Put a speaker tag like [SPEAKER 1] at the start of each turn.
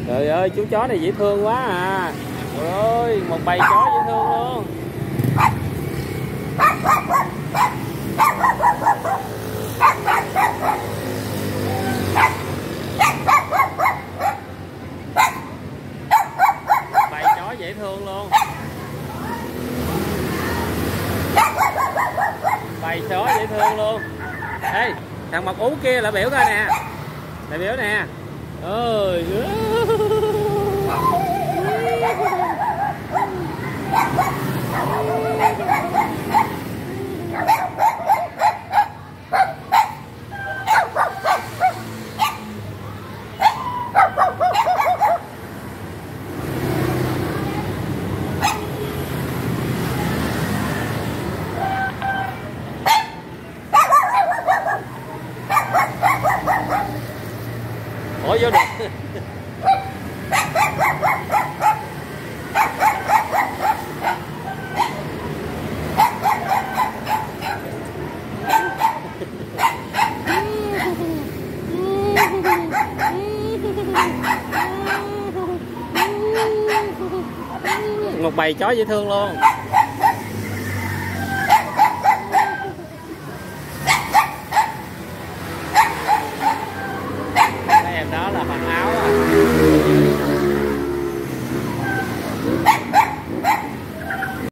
[SPEAKER 1] Trời ơi, chú chó này dễ thương quá à. Trời ơi, một bầy chó dễ thương luôn. Bầy chó dễ thương luôn. Bầy chó dễ thương luôn. Ê, thằng mọc ú kia là biểu coi nè. Là biểu nè. Ơi. Ủa vô được. Một bầy chó dễ thương luôn.